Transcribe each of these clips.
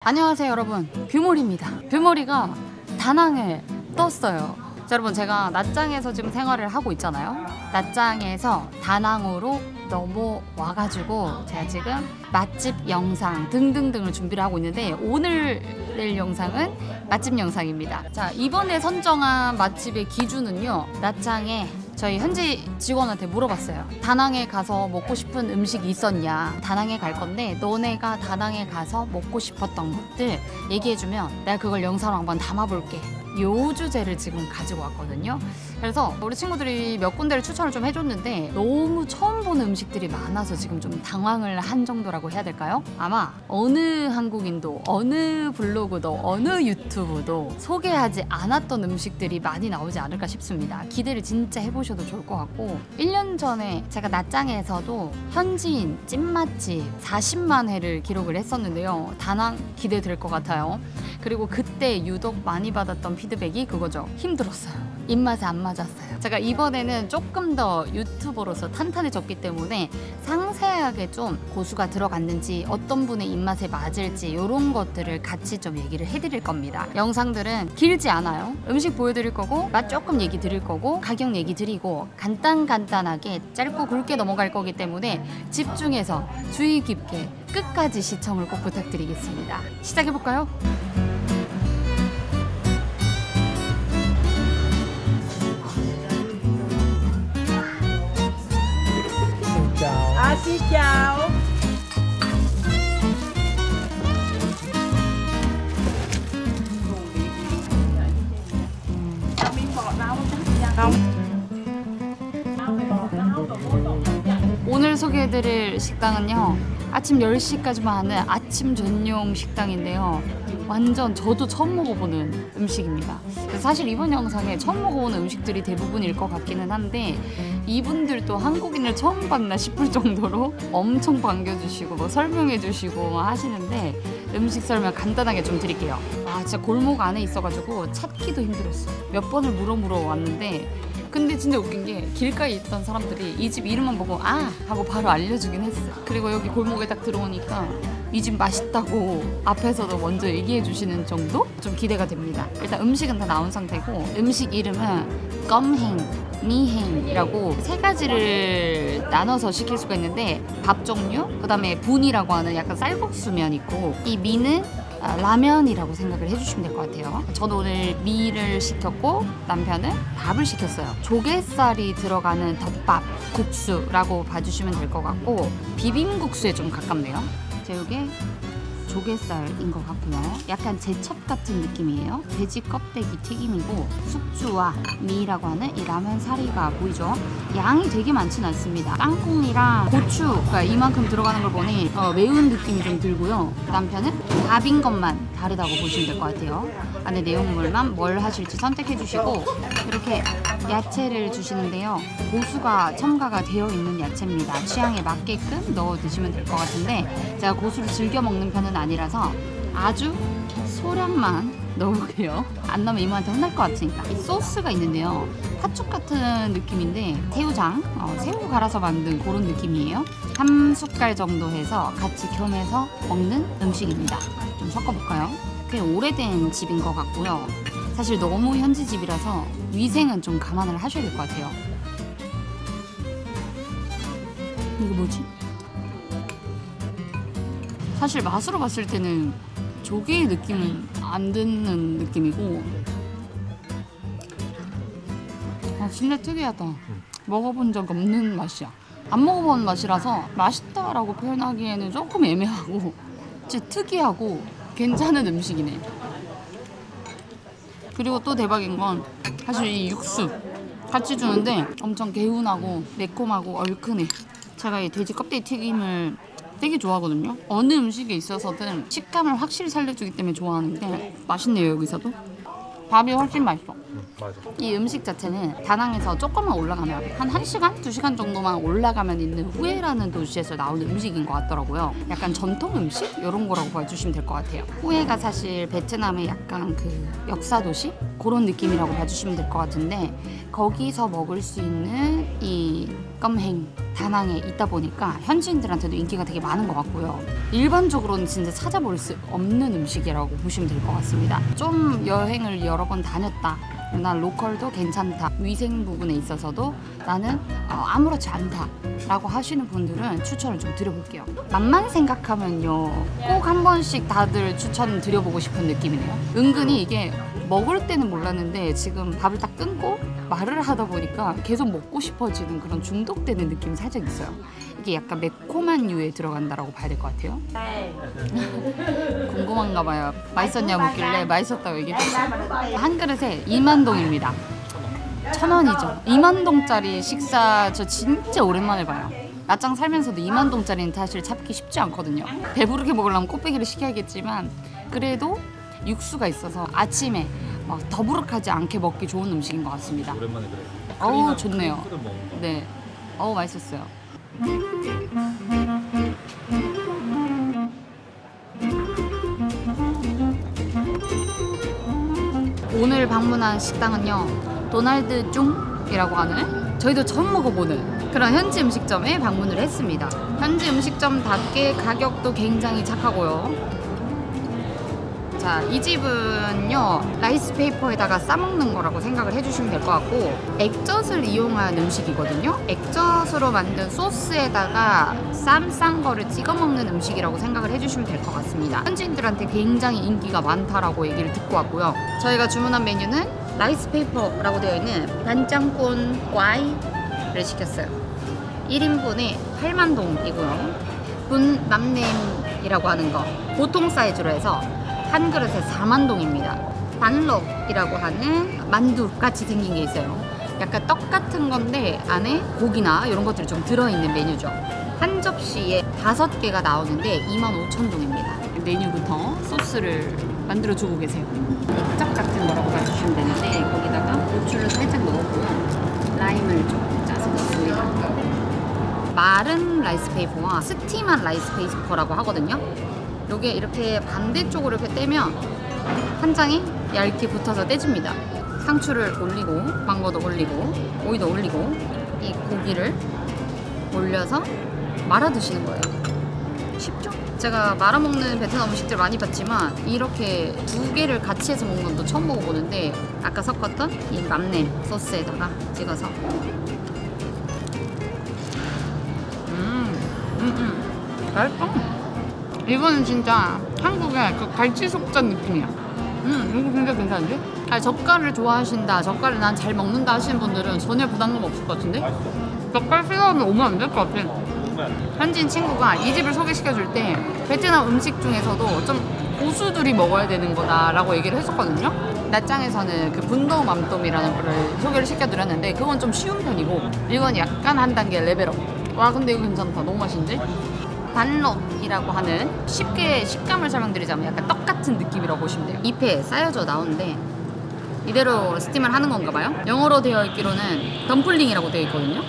안녕하세요 여러분, 뷰몰입니다. 뷰몰이가 다낭에 떴어요. 자, 여러분, 제가 낮장에서 지금 생활을 하고 있잖아요. 낮장에서 다낭으로 넘어와가지고 제가 지금 맛집 영상 등등등을 준비를 하고 있는데, 오늘 낼 영상은 맛집 영상입니다. 자, 이번에 선정한 맛집의 기준은요, 낮장에 저희 현지 직원한테 물어봤어요. 다낭에 가서 먹고 싶은 음식이 있었냐. 다낭에 갈 건데 너네가 다낭에 가서 먹고 싶었던 것들 얘기해주면 내가 그걸 영상으로 한번 담아볼게. 요 주제를 지금 가지고 왔거든요. 그래서 우리 친구들이 몇 군데를 추천을 좀 해줬는데 너무 처음 보는 음식들이 많아서 지금 좀 당황을 한 정도라고 해야 될까요? 아마 어느 한국인도 어느 블로그도 어느 유튜브도 소개하지 않았던 음식들이 많이 나오지 않을까 싶습니다. 기대를 진짜 해보셔도 좋을 것 같고, 1년 전에 제가 낮장에서도 현지인 찐맛집 40만 회를 기록을 했었는데요. 다낭 기대될 것 같아요. 그리고 그때 유독 많이 받았던 피드백이 그거죠. 힘들었어요. 입맛에 안 맞았어요. 제가 이번에는 조금 더 유튜버로서 탄탄해졌기 때문에 상세하게 좀 고수가 들어갔는지 어떤 분의 입맛에 맞을지 이런 것들을 같이 좀 얘기를 해드릴 겁니다. 영상들은 길지 않아요. 음식 보여드릴 거고, 맛 조금 얘기 드릴 거고, 가격 얘기 드리고, 간단하게 짧고 굵게 넘어갈 거기 때문에 집중해서 주의 깊게 끝까지 시청을 꼭 부탁드리겠습니다. 시작해볼까요? Xin chào. Không. 오늘 소개해드릴 식당은요, 아침 10시까지만 하는 아침 전용 식당인데요. 완전 저도 처음 먹어보는 음식입니다. 사실 이번 영상에 처음 먹어보는 음식들이 대부분일 것 같기는 한데, 이분들도 한국인을 처음 봤나 싶을 정도로 엄청 반겨주시고 뭐 설명해주시고 하시는데, 음식 설명 간단하게 좀 드릴게요. 진짜 골목 안에 있어가지고 찾기도 힘들었어요. 몇 번을 물어 왔는데, 근데 진짜 웃긴 게 길가에 있던 사람들이 이 집 이름만 보고 하고 바로 알려주긴 했어요. 그리고 여기 골목에 딱 들어오니까 이 집 맛있다고 앞에서도 먼저 얘기해 주시는 정도? 좀 기대가 됩니다. 일단 음식은 다 나온 상태고, 음식 이름은 껌행, 미행이라고 세 가지를 나눠서 시킬 수가 있는데, 밥 종류, 그 다음에 분이라고 하는 약간 쌀국수면 있고, 이 미는 라면이라고 생각을 해주시면 될 것 같아요. 저는 오늘 미를 시켰고 남편은 밥을 시켰어요. 조개살이 들어가는 덮밥, 국수라고 봐주시면 될 것 같고, 비빔국수에 좀 가깝네요. 이게 조개살인 것 같고요. 약간 제첩 같은 느낌이에요. 돼지 껍데기 튀김이고, 숙주와 미라고 하는 이 라면 사리가 보이죠? 양이 되게 많진 않습니다. 땅콩이랑 고추가 이만큼 들어가는 걸 보니 매운 느낌이 좀 들고요. 남편은 밥인 것만 다르다고 보시면 될 것 같아요. 안에 내용물만 뭘 하실지 선택해 주시고, 이렇게 야채를 주시는데요. 고수가 첨가가 되어 있는 야채입니다. 취향에 맞게끔 넣어 드시면 될 것 같은데, 제가 고수를 즐겨 먹는 편은 아니라서 아주 소량만 넣을게요. 안 넣으면 이모한테 혼날 것 같으니까. 이 소스가 있는데요, 팥죽 같은 느낌인데 새우장, 새우 갈아서 만든 그런 느낌이에요. 한 숟갈 정도 해서 같이 겸해서 먹는 음식입니다. 좀 섞어볼까요? 꽤 오래된 집인 것 같고요. 사실 너무 현지 집이라서 위생은 좀 감안을 하셔야 될 것 같아요. 이거 뭐지? 사실 맛으로 봤을 때는 조개의 느낌은 안 드는 느낌이고, 진짜 특이하다. 먹어본 적 없는 맛이야. 안 먹어본 맛이라서 맛있다라고 표현하기에는 조금 애매하고, 진짜 특이하고 괜찮은 음식이네. 그리고 또 대박인 건 사실 이 육수 같이 주는데 엄청 개운하고 매콤하고 얼큰해. 제가 이 돼지 껍데기 튀김을 되게 좋아하거든요. 어느 음식에 있어서든 식감을 확실히 살려주기 때문에 좋아하는데, 맛있네요. 여기서도 밥이 훨씬 맛있어. 맞아. 이 음식 자체는 다낭에서 조금만 올라가면, 한 1시간? 2시간 정도만 올라가면 있는 후에라는 도시에서 나오는 음식인 것 같더라고요. 약간 전통 음식? 이런 거라고 봐주시면 될 것 같아요. 후에가 사실 베트남의 약간 그 역사 도시? 그런 느낌이라고 봐주시면 될 것 같은데, 거기서 먹을 수 있는 이 깜행, 다낭에 있다 보니까 현지인들한테도 인기가 되게 많은 것 같고요. 일반적으로는 진짜 찾아볼 수 없는 음식이라고 보시면 될 것 같습니다. 좀 여행을 여러 번 다녔다, 난 로컬도 괜찮다, 위생 부분에 있어서도 나는 아무렇지 않다 라고 하시는 분들은 추천을 좀 드려볼게요. 맛만 생각하면요, 꼭 한 번씩 다들 추천 드려보고 싶은 느낌이네요. 은근히 이게 먹을 때는 몰랐는데 지금 밥을 딱 끊고 말을 하다 보니까 계속 먹고 싶어지는 그런 중독되는 느낌이 살짝 있어요. 이게 약간 매콤한 류에 들어간다라고 봐야 될 것 같아요. 궁금한가 봐요. 맛있었냐고 묻길래 맛있었다고 얘기했어요. 한 그릇에 2만동입니다. 1,000원이죠. 2만동짜리 식사 저 진짜 오랜만에 봐요. 낮장 살면서도 2만동짜리는 사실 찾기 쉽지 않거든요. 배부르게 먹으려면 꽃배기를 시켜야겠지만 그래도 육수가 있어서 아침에 막 더부룩하지 않게 먹기 좋은 음식인 것 같습니다. 오랜만에 그래요. 어우 좋네요. 크림 먹는 거. 네, 어우 맛있었어요. 오늘 방문한 식당은요, 도날드 중이라고 하는, 저희도 처음 먹어보는 그런 현지 음식점에 방문을 했습니다. 현지 음식점답게 가격도 굉장히 착하고요. 자, 이 집은요, 라이스페이퍼에다가 싸먹는 거라고 생각을 해주시면 될 것 같고, 액젓을 이용한 음식이거든요. 액젓으로 만든 소스에다가 쌈 거를 찍어 먹는 음식이라고 생각을 해주시면 될 것 같습니다. 현지인들한테 굉장히 인기가 많다라고 얘기를 듣고 왔고요. 저희가 주문한 메뉴는 라이스페이퍼라고 되어 있는 반짱꾼 꽈이를 시켰어요. 1인분에 8만동이고요. 분맘냄이라고 하는 거 보통 사이즈로 해서 한 그릇에 4만동입니다. 반록이라고 하는 만두 같이 생긴 게 있어요. 약간 떡 같은 건데 안에 고기나 이런 것들이 좀 들어있는 메뉴죠. 한 접시에 5개가 나오는데 25,000동입니다. 메뉴부터 소스를 만들어주고 계세요. 액젓 같은 거라고 봐주시면 되는데 거기다가 고추를 살짝 넣었고요. 라임을 좀 짜서 넣습니다. 마른 라이스페이퍼와 스팀한 라이스페이퍼라고 하거든요. 요게 이렇게 반대쪽으로 이렇게 떼면 한 장이 얇게 붙어서 떼집니다. 상추를 올리고 망고도 올리고 오이도 올리고 이 고기를 올려서 말아 드시는 거예요. 쉽죠? 제가 말아먹는 베트남 음식들 많이 봤지만 이렇게 두 개를 같이 해서 먹는 건 또 처음 먹어보는데, 아까 섞었던 이 맘냄 소스에다가 찍어서 맛있어. 이거는 진짜 한국의 그 갈치속전 느낌이야. 이거 진짜 괜찮은데? 아니, 젓갈을 좋아하신다, 젓갈을 난 잘 먹는다 하시는 분들은 전혀 부담감 없을 것 같은데? 젓갈 필요하면 오면 안 될 것 같아. 현지인 친구가 이 집을 소개시켜줄 때 베트남 음식 중에서도 좀 고수들이 먹어야 되는 거다라고 얘기를 했었거든요. 낮장에서는 그 분노 맘똠이라는 거를 소개를 시켜드렸는데 그건 좀 쉬운 편이고 이건 약간 한 단계 레벨업. 와, 근데 이거 괜찮다. 너무 맛있는데? 반록이라고 하는, 쉽게 식감을 설명드리자면 약간 떡 같은 느낌이라고 보시면 돼요. 잎에 쌓여져 나오는데 이대로 스팀을 하는 건가 봐요. 영어로 되어 있기로는 덤플링이라고 되어 있거든요.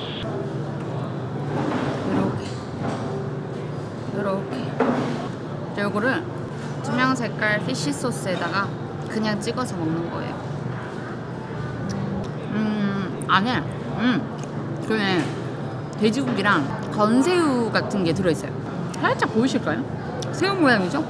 이렇게 요거를 투명 색깔 피쉬 소스에다가 그냥 찍어서 먹는 거예요. 안에 그게 돼지고기랑 건새우 같은 게 들어있어요. 살짝 보이실까요? 새우 모양이죠?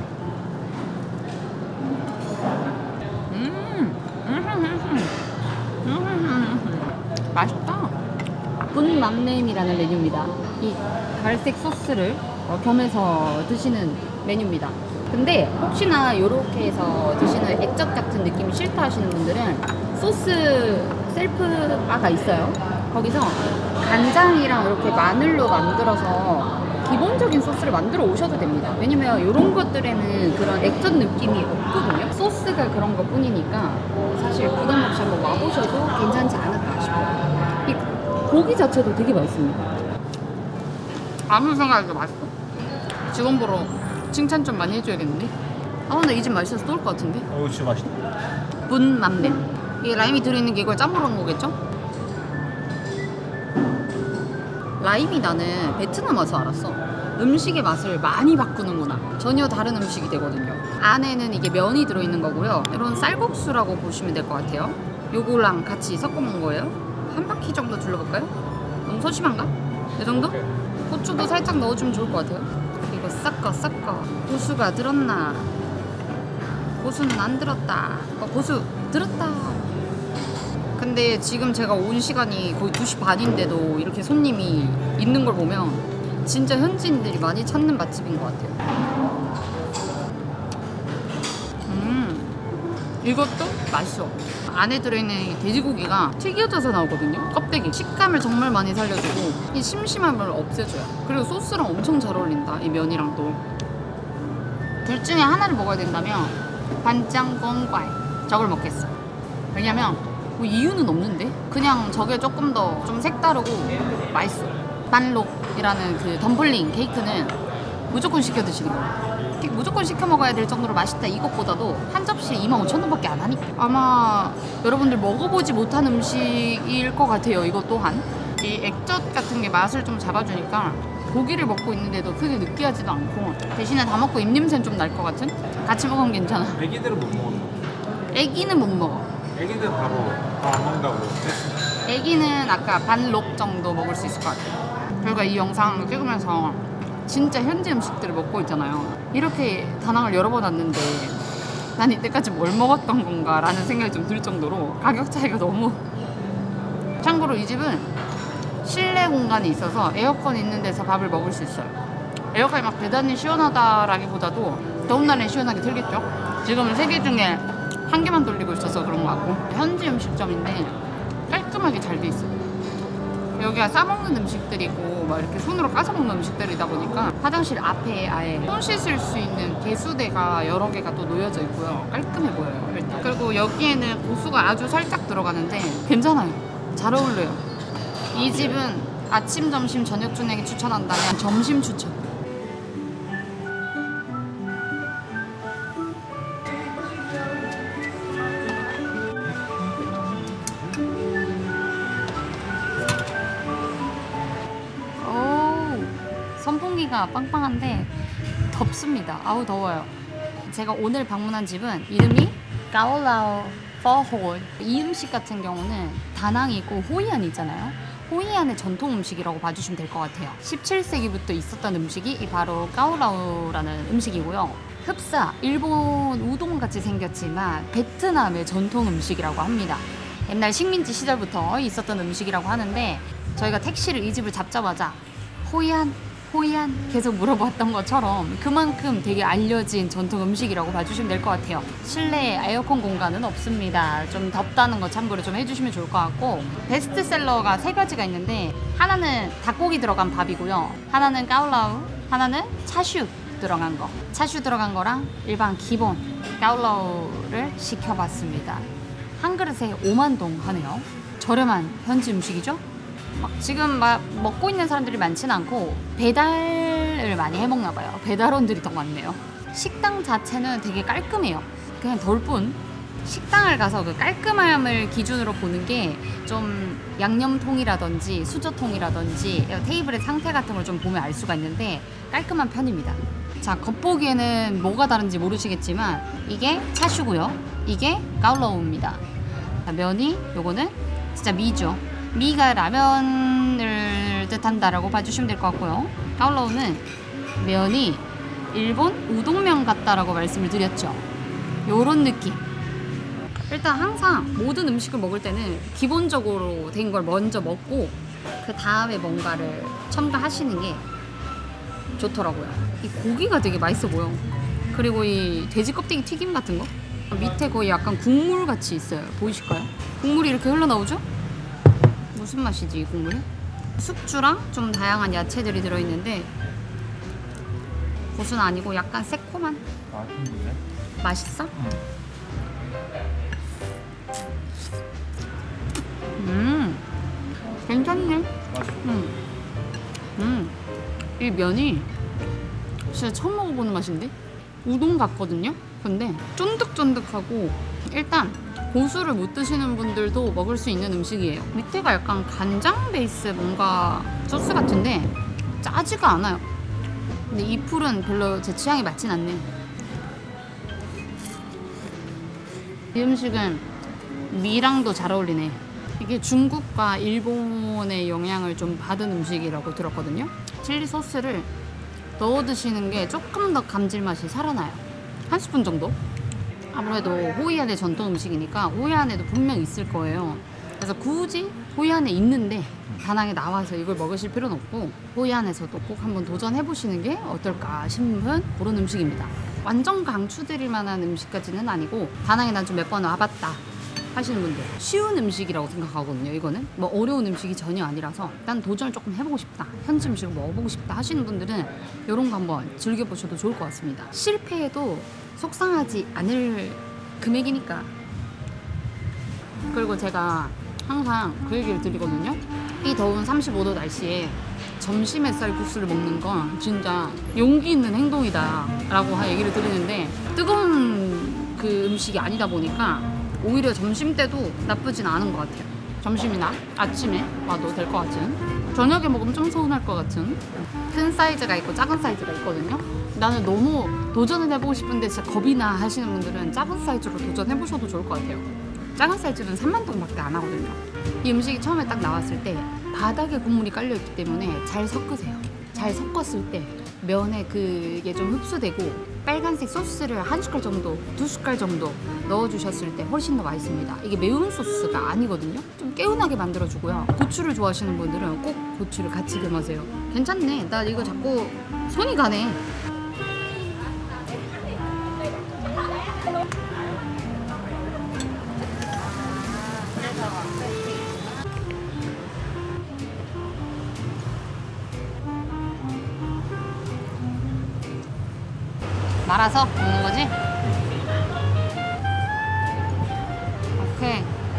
맛있다. 분맘냄이라는 메뉴입니다. 이 갈색 소스를 겸해서 드시는 메뉴입니다. 근데 혹시나 이렇게 해서 드시는 액젓 같은 느낌이 싫다 하시는 분들은 소스 셀프 바가 있어요. 거기서 간장이랑 이렇게 마늘로 만들어서 기본적인 소스를 만들어 오셔도 됩니다. 왜냐면 이런 것들에는 그런 액젓 느낌이 없거든요. 소스가 그런 것 뿐이니까 사실 부담 없이 한번 와보셔도 괜찮지 않을까 싶어요. 이 고기 자체도 되게 맛있습니다. 아무 생각이 맛있어? 직원 보러 칭찬 좀 많이 해줘야겠는데? 아, 근데 이 집 맛있어서 또 올 것 같은데? 이거 진짜 맛있다. 분맘냄. 이게 라임이 들어있는 게 이걸 짬으로 한 거겠죠? 라임이 나는 베트남 와서 알았어. 음식의 맛을 많이 바꾸는구나. 전혀 다른 음식이 되거든요. 안에는 이게 면이 들어있는 거고요. 이런 쌀국수라고 보시면 될 것 같아요. 요거랑 같이 섞어 먹은 거예요. 한 바퀴 정도 둘러볼까요? 너무 소심한가? 이 정도? 고추도 살짝 넣어주면 좋을 것 같아요. 이거 섞어. 고수가 들었나? 고수는 안 들었다. 고수 들었다. 근데 지금 제가 온 시간이 거의 2시 반인데도 이렇게 손님이 있는 걸 보면 진짜 현지인들이 많이 찾는 맛집인 것 같아요. 이것도 맛있어. 안에 들어있는 돼지고기가 튀겨져서 나오거든요. 껍데기 식감을 정말 많이 살려주고 이 심심함을 없애줘요. 그리고 소스랑 엄청 잘 어울린다. 이 면이랑 또. 둘 중에 하나를 먹어야 된다면 반짱뽕과이 저걸 먹겠어. 왜냐면 뭐 이유는 없는데 그냥 저게 조금 더 좀 색다르고 맛있어. 반록이라는 그 덤블링 케이크는 무조건 시켜 드시는 거예요. 무조건 시켜 먹어야 될 정도로 맛있다 이것보다도 한 접시에 25,000원밖에 안 하니까 아마 여러분들 먹어보지 못한 음식일 것 같아요. 이것 또한 이 액젓 같은 게 맛을 좀 잡아주니까 고기를 먹고 있는데도 크게 느끼하지도 않고 대신에 다 먹고 입냄새는 좀 날 것 같은? 같이 먹으면 괜찮아. 애기들은 못 먹어. 애기는 못 먹어. 애기들 바로 안 먹는다고. 애기는 아까 반록 정도 먹을 수 있을 것 같아요. 저희가 이 영상 찍으면서 진짜 현지 음식들을 먹고 있잖아요. 이렇게 다낭을 여러 번 왔는데 난 이때까지 뭘 먹었던 건가 라는 생각이 좀 들 정도로 가격 차이가 너무. 참고로 이 집은 실내 공간이 있어서 에어컨 있는 데서 밥을 먹을 수 있어요. 에어컨이 막 대단히 시원하다라기보다도 더운 날엔 시원하게 틀겠죠. 지금은 3개 중에 1개만 돌리고 있어서 그런 것 같고 현지 음식점인데 깔끔하게 잘 돼 있어요. 여기가 싸먹는 음식들이고 막 이렇게 손으로 까서 먹는 음식들이다 보니까 화장실 앞에 아예 손 씻을 수 있는 개수대가 여러 개가 또 놓여져 있고요. 깔끔해 보여요 일단. 그리고 여기에는 고수가 아주 살짝 들어가는데 괜찮아요. 잘 어울려요. 이 집은 아침, 점심, 저녁 중에 추천한다면 점심 추천. 선풍기가 빵빵한데 덥습니다. 아우 더워요. 제가 오늘 방문한 집은 이름이 가올라오 퍼홀. 이 음식 같은 경우는 다낭이 있고 호이안이 있잖아요. 호이안의 전통 음식이라고 봐주시면 될 것 같아요. 17세기부터 있었던 음식이 이 바로 가올라오라는 음식이고요. 흡사, 일본 우동같이 생겼지만 베트남의 전통 음식이라고 합니다. 옛날 식민지 시절부터 있었던 음식이라고 하는데 저희가 택시를 이 집을 잡자마자 호이안 계속 물어봤던 것처럼 그만큼 되게 알려진 전통 음식이라고 봐주시면 될 것 같아요. 실내에 에어컨 공간은 없습니다. 좀 덥다는 거 참고로 좀 해주시면 좋을 것 같고 베스트셀러가 3가지가 있는데 하나는 닭고기 들어간 밥이고요. 하나는 까울라우, 하나는 차슈 들어간 거. 차슈 들어간 거랑 일반 기본 까울라우를 시켜봤습니다. 한 그릇에 5만 동 하네요. 저렴한 현지 음식이죠? 지금 막 먹고 있는 사람들이 많지는 않고 배달을 많이 해먹나 봐요. 배달원들이 더 많네요. 식당 자체는 되게 깔끔해요. 그냥 덜뿐 식당을 가서 그 깔끔함을 기준으로 보는 게 좀 양념통이라든지 수저통이라든지 테이블의 상태 같은 걸 좀 보면 알 수가 있는데 깔끔한 편입니다. 자, 겉보기에는 뭐가 다른지 모르시겠지만 이게 차슈고요. 이게 가울라우입니다. 면이 요거는 진짜 미죠. 미가 라면을 뜻한다라고 봐주시면 될 것 같고요. 가울라우는 면이 일본 우동면 같다라고 말씀을 드렸죠. 요런 느낌. 일단 항상 모든 음식을 먹을 때는 기본적으로 된 걸 먼저 먹고 그 다음에 뭔가를 첨가하시는 게 좋더라고요. 이 고기가 되게 맛있어 보여. 그리고 이 돼지 껍데기 튀김 같은 거 밑에 거의 약간 국물 같이 있어요. 보이실까요? 국물이 이렇게 흘러나오죠? 무슨 맛이지 이 국물이? 숙주랑 좀 다양한 야채들이 들어있는데 고수는 아니고 약간 새콤한. 맛있는데? 맛있어? 괜찮네. 맛있어. 이 면이 진짜 처음 먹어보는 맛인데? 우동 같거든요? 근데 쫀득쫀득하고 일단 고수를 못 드시는 분들도 먹을 수 있는 음식이에요. 밑에가 약간 간장 베이스 뭔가 소스 같은데 짜지가 않아요. 근데 이 풀은 별로 제 취향에 맞진 않네. 이 음식은 미랑도 잘 어울리네. 이게 중국과 일본의 영향을 좀 받은 음식이라고 들었거든요. 칠리 소스를 넣어 드시는 게 조금 더 감칠맛이 살아나요. 한 스푼 정도? 아무래도 호이안의 전통 음식이니까 호이안에도 분명 있을 거예요. 그래서 굳이 호이안에 있는데 다낭에 나와서 이걸 먹으실 필요는 없고 호이안에서도 꼭 한번 도전해 보시는 게 어떨까 싶은 그런 음식입니다. 완전 강추드릴 만한 음식까지는 아니고 다낭에 난 좀 몇 번 와봤다 하시는 분들 쉬운 음식이라고 생각하거든요. 이거는 뭐 어려운 음식이 전혀 아니라서 난 도전을 조금 해보고 싶다, 현지 음식을 먹어보고 싶다 하시는 분들은 이런 거 한번 즐겨보셔도 좋을 것 같습니다. 실패해도 속상하지 않을 금액이니까. 그리고 제가 항상 그 얘기를 드리거든요. 이 더운 35도 날씨에 점심 햇살 국수를 먹는 건 진짜 용기 있는 행동이다 라고 얘기를 드리는데, 뜨거운 그 음식이 아니다 보니까 오히려 점심 때도 나쁘진 않은 것 같아요. 점심이나 아침에 와도 될 것 같은, 저녁에 먹으면 좀 서운할 것 같은. 큰 사이즈가 있고 작은 사이즈가 있거든요. 나는 너무 도전을 해보고 싶은데 진짜 겁이 나 하시는 분들은 작은 사이즈로 도전해보셔도 좋을 것 같아요. 작은 사이즈는 30,000동밖에 안 하거든요. 이 음식이 처음에 딱 나왔을 때 바닥에 국물이 깔려있기 때문에 잘 섞으세요. 잘 섞었을 때 면에 그게 좀 흡수되고 빨간색 소스를 한 숟갈 정도, 2숟갈 정도 넣어주셨을 때 훨씬 더 맛있습니다. 이게 매운 소스가 아니거든요. 좀 개운하게 만들어주고요. 고추를 좋아하시는 분들은 꼭 고추를 같이 겸하세요. 괜찮네. 나 이거 자꾸 손이 가네. 말아서 먹는 거지? 오케이.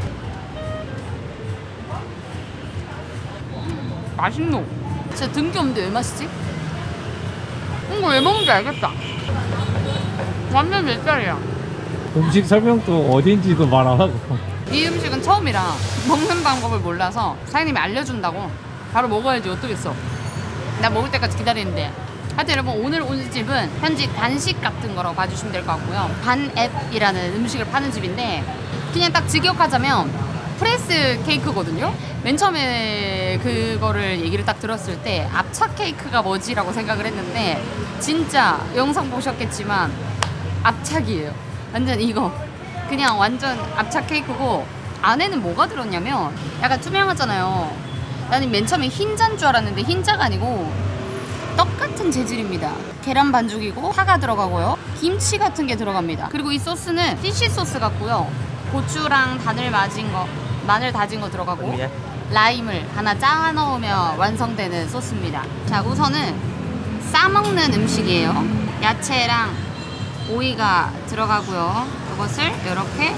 맛있노? 진짜 등기 없는데 왜 맛있지? 이거 왜 먹는지 알겠다. 완전 몇 살이야. 음식 설명도 어딘지도 말 안 하고. 이 음식은 처음이라 먹는 방법을 몰라서 사장님이 알려준다고 바로 먹어야지 어떡겠어. 나 먹을 때까지 기다리는데. 하여튼 여러분, 오늘 온 집은 현지 간식 같은 거라고 봐주시면 될 것 같고요. 반앱이라는 음식을 파는 집인데 그냥 딱 직역하자면 프레스 케이크거든요. 맨 처음에 그거를 얘기를 딱 들었을 때 압착 케이크가 뭐지라고 생각을 했는데 진짜 영상 보셨겠지만 압착이에요. 완전 이거 그냥 완전 압착 케이크고, 안에는 뭐가 들었냐면 약간 투명하잖아요. 나는 맨 처음에 흰자인 줄 알았는데 흰자가 아니고 똑같은 재질입니다. 계란 반죽이고 파가 들어가고요. 김치 같은 게 들어갑니다. 그리고 이 소스는 피쉬 소스 같고요. 고추랑 마늘 다진 거 들어가고 라임을 하나 짜 넣으면 완성되는 소스입니다. 자, 우선은 싸먹는 음식이에요. 야채랑 오이가 들어가고요. 그것을 이렇게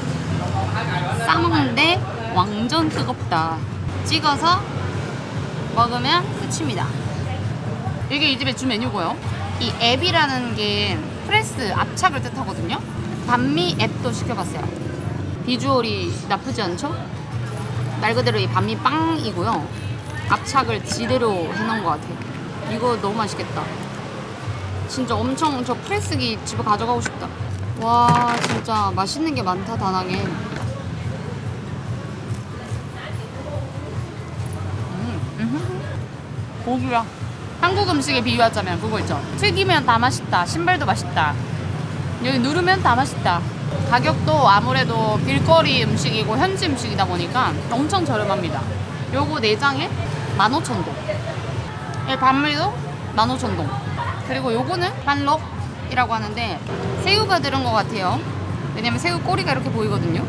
싸먹는데 완전 뜨겁다. 찍어서 먹으면 끝입니다. 이게 이 집의 주 메뉴고요. 이 앱이라는 게 프레스 압착을 뜻하거든요. 반미 앱도 시켜봤어요. 비주얼이 나쁘지 않죠? 말 그대로 이 반미 빵이고요. 압착을 지대로 해놓은 것 같아요. 이거 너무 맛있겠다. 진짜 엄청, 저 프레스기 집에 가져가고 싶다. 와, 진짜 맛있는 게 많다, 다낭에. 고기야. 한국 음식에 비유하자면 그거 있죠. 튀기면 다 맛있다, 신발도 맛있다, 여기 누르면 다 맛있다. 가격도 아무래도 길거리 음식이고 현지 음식이다 보니까 엄청 저렴합니다. 요거 4장에 15,000동, 반미도 15,000동. 그리고 요거는 판록이라고 하는데 새우가 들은 것 같아요. 왜냐면 새우 꼬리가 이렇게 보이거든요.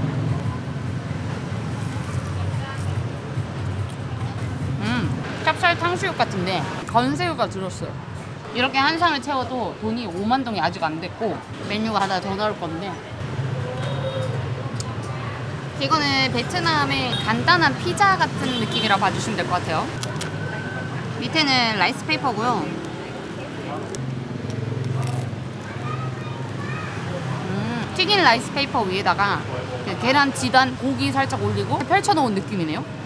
찹쌀 탕수육 같은데 건새우가 들었어요. 이렇게 한 상을 채워도 돈이 5만 동이 아직 안 됐고 메뉴가 하나 더 나올 건데, 이거는 베트남의 간단한 피자 같은 느낌이라고 봐주시면 될 것 같아요. 밑에는 라이스 페이퍼고요. 튀긴 라이스 페이퍼 위에다가 계란 지단 고기 살짝 올리고 펼쳐놓은 느낌이네요.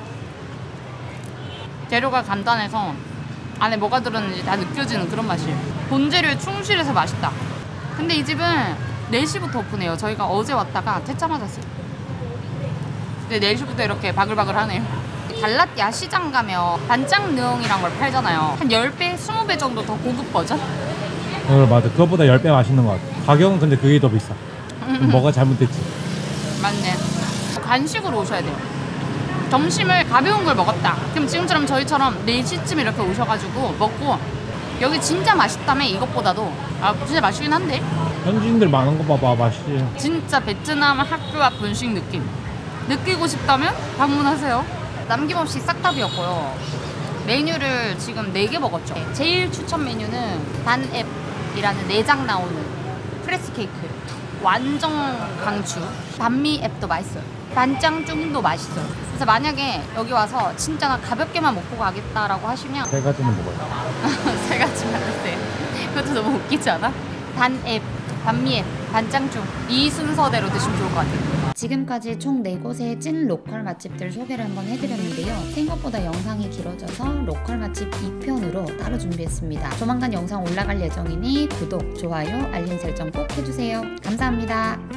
재료가 간단해서 안에 뭐가 들었는지 다 느껴지는 그런 맛이에요. 본재료에 충실해서 맛있다. 근데 이 집은 4시부터 오픈해요. 저희가 어제 왔다가 퇴짜 맞았어요. 근데 4시부터 이렇게 바글바글 하네요. 달랏 야시장 가면 반짱능이란 걸 팔잖아요. 한 10배, 20배 정도 더 고급 버전? 맞아. 그것보다 10배 맛있는 것 같아. 가격은 근데 그게 더 비싸. 뭐가 잘못됐지? 맞네. 간식으로 오셔야 돼요. 점심을 가벼운 걸 먹었다. 그럼 지금처럼 저희처럼 4시쯤 이렇게 오셔가지고 먹고 여기 진짜 맛있다며 이것보다도 진짜 맛있긴 한데 현지인들 많은 거 봐봐. 맛있지. 진짜 베트남 학교 앞 분식 느낌 느끼고 싶다면 방문하세요. 남김없이 싹 다 비웠고요. 메뉴를 지금 4개 먹었죠. 제일 추천 메뉴는 반앱이라는 내장 나오는 프레스 케이크 완전 강추. 반미 앱도 맛있어요. 반짱중도 맛있어요. 그래서 만약에 여기 와서 진짜 나 가볍게만 먹고 가겠다라고 하시면 3가지는 먹어요. 3가지만 드세요. 그것도 너무 웃기지 않아? 반앱, 반미앱, 반짱중 이 순서대로 드시면 좋을 것 같아요. 지금까지 총 4곳의 찐 로컬 맛집들 소개를 한번 해드렸는데요. 생각보다 영상이 길어져서 로컬 맛집 2편으로 따로 준비했습니다. 조만간 영상 올라갈 예정이니 구독, 좋아요, 알림 설정 꼭 해주세요. 감사합니다.